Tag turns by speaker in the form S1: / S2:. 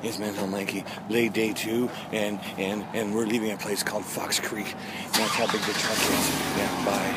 S1: It's Mental Lanky. Late day 2, and we're leaving a place called Fox Creek. That's how big the truck is. Yeah, bye.